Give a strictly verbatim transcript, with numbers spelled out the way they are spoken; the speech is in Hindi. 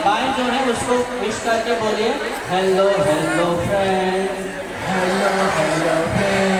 बाएं जो है उसको विश करके बोलिए hello hello friend, hello hello friend.